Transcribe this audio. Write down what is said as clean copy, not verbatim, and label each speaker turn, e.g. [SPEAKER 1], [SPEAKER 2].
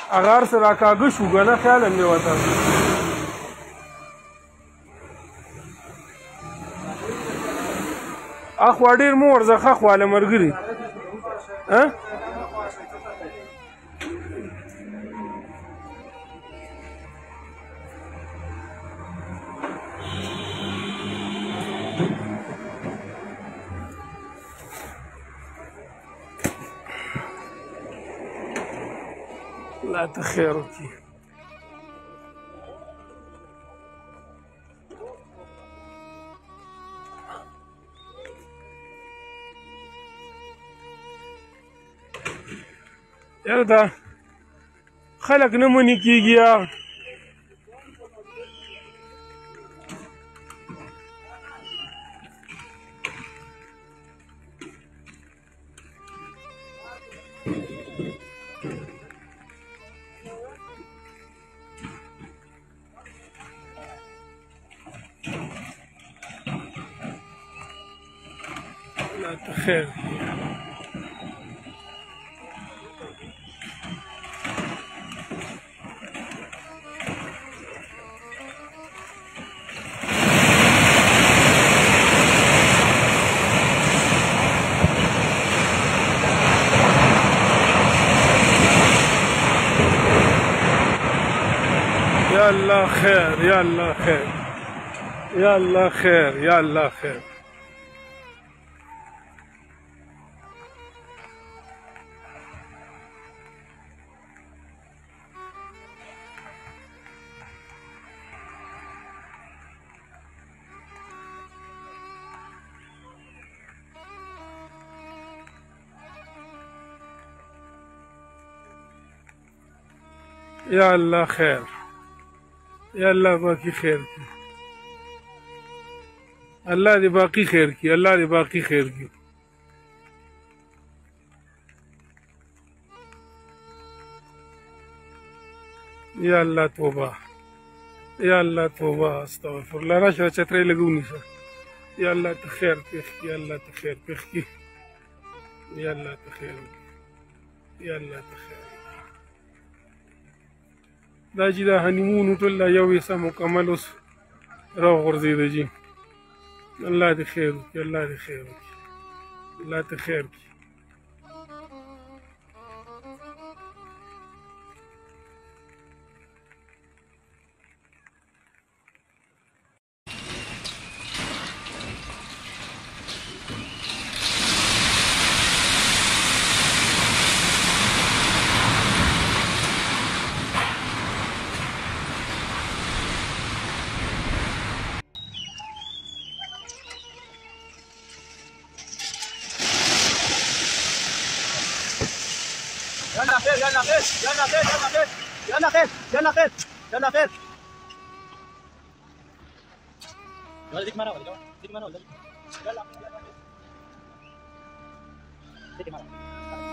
[SPEAKER 1] هغه هر څه راکاږه شو که نه خیال مې ورته اخوا ډېر مه ورځه ښه خواله ملګري الله ته خیر وکړي یاره دا خلک نه منې کېږي یا الله ته خیر یا الله خیر یا الله خیر یا الله خیر یا الله خیر یا الله خیر یا الله باقی خیر کی الله دې باقی خیر کی الله دې باقی خیر کی یا الله توبه یا الله توبه استغفر الله راشه چترې لګونی شه یا الله ته خیر پېښ کی الله ته خیر پېښ کی یا الله ته خیر یا الله ته خیر دا چې دا هنیمون ټول دا یو حصه مکمل اوس راوغورځېده جي الله دې خیر وکړي الله دې خیر وکړي الله ته خیر وکړي
[SPEAKER 2] يلا خير يلا خير يلا خير يلا خير يلا خير يلا خير يلا خير يلا ديك مرة ولا ديك مرة ولا يلا ديك مرة